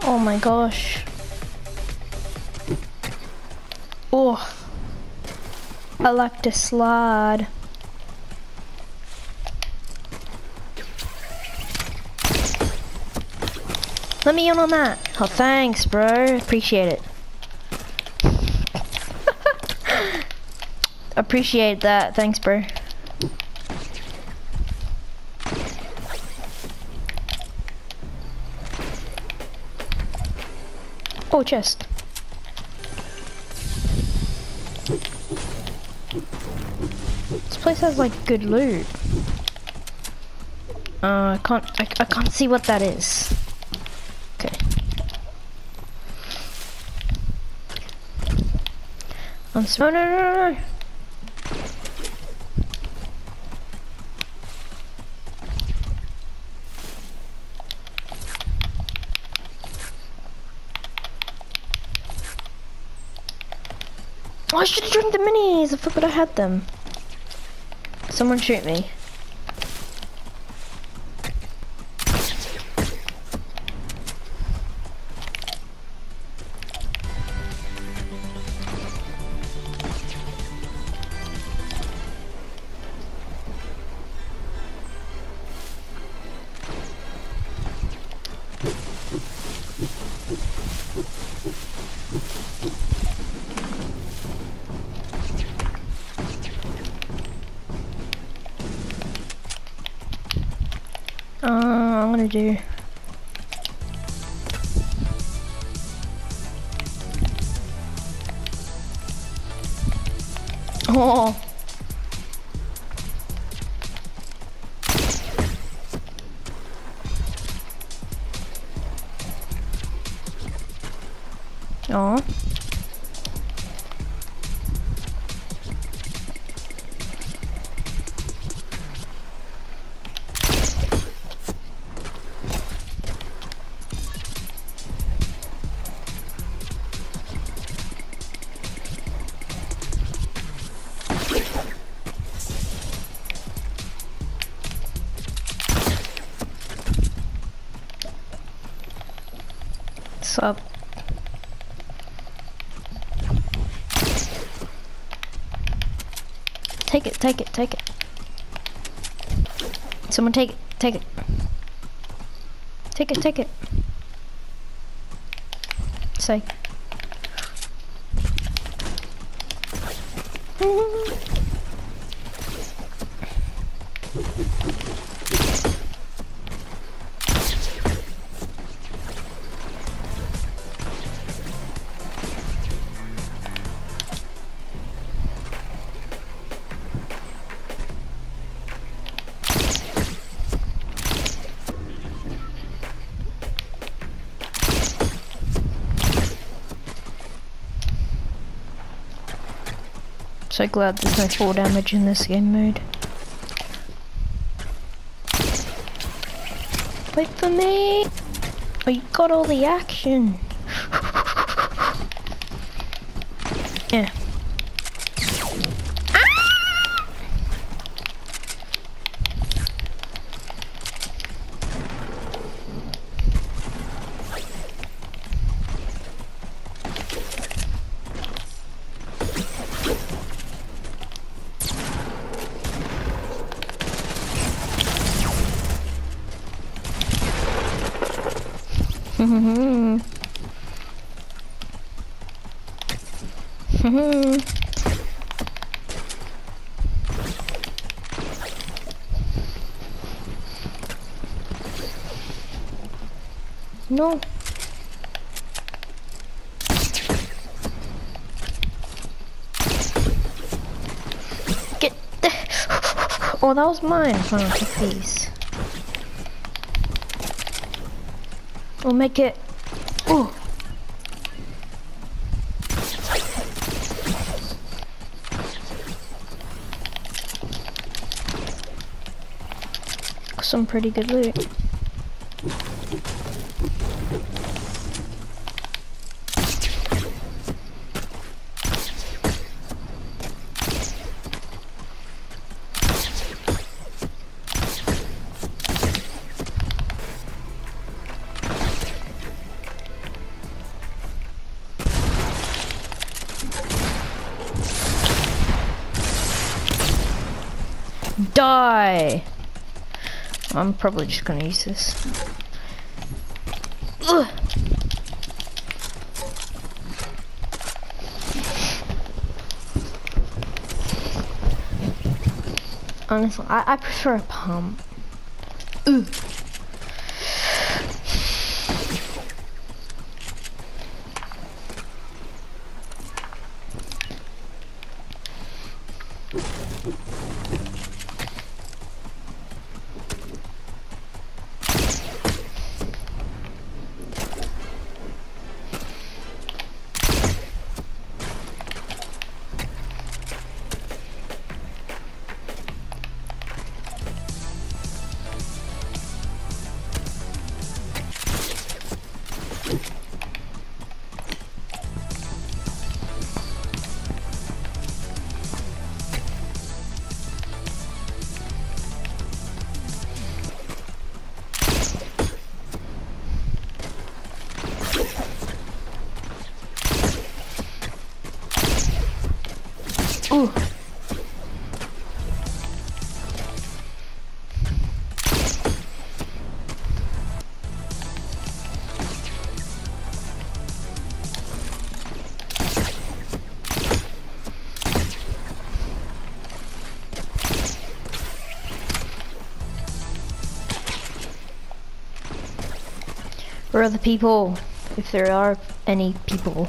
Oh my gosh. Oh, I like to slide. Let me in on that. Oh, thanks, bro. Appreciate it. Appreciate that. Thanks, bro. Oh, chest. This place has like good loot. I can't see what that is. Okay. No. Oh, I should have drank the minis. I forgot I had them. Someone shoot me. I'm gonna do. Oh. Oh. What's up? Take it. Someone take it. Take it. Say. So glad there's no fall damage in this game mode. Wait for me! Oh, you got all the action! Yeah. No. Get the. Oh, that was mine. Hold on, take these. We'll make it. Oh. Some pretty good loot. Die! I'm probably just gonna use this. Ugh. Honestly, I prefer a pump. Ooh. Ooh. Where are the people? If there are any people.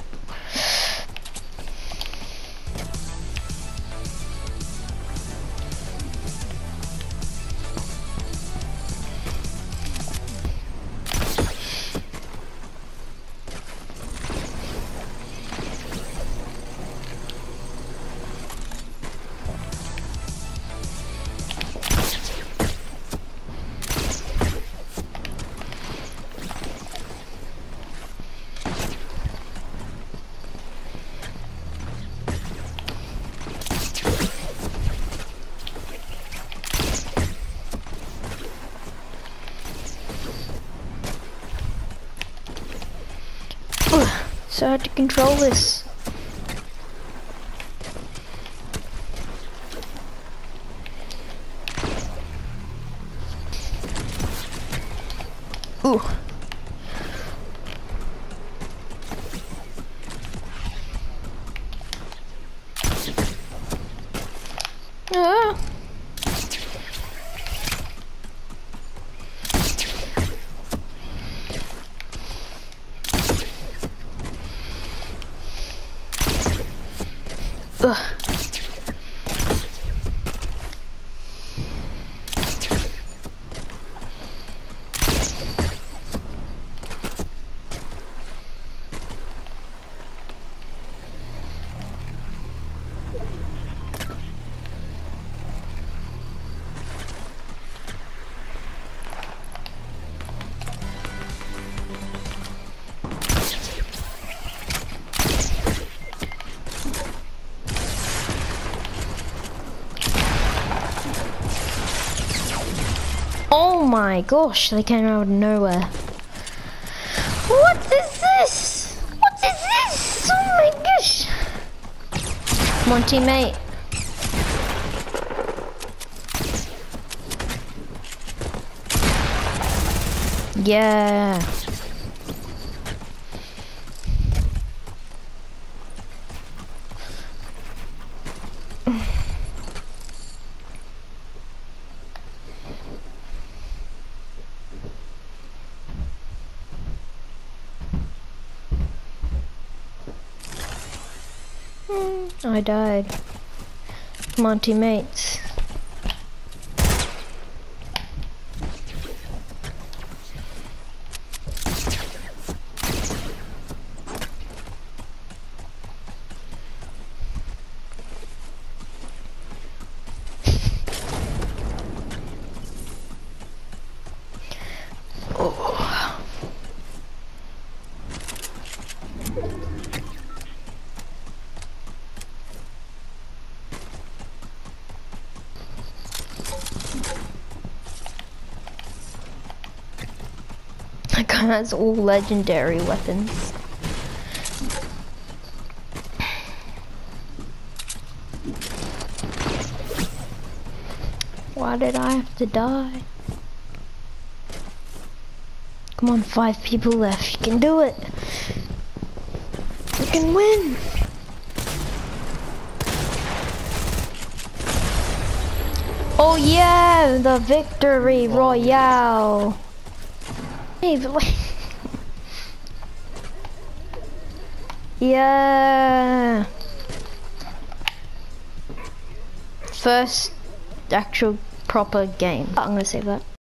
So hard to control this. Ooh. Ah. Ugh. Oh my gosh, they came out of nowhere. What is this? What is this? Oh my gosh. Come on, teammate. Yeah. I died. Come on, teammates. That guy has all legendary weapons. Why did I have to die? Come on, 5 people left. You can do it. You can win. Oh yeah, the victory royale. Hey, but wait. Yeah. First actual proper game. I'm gonna save that.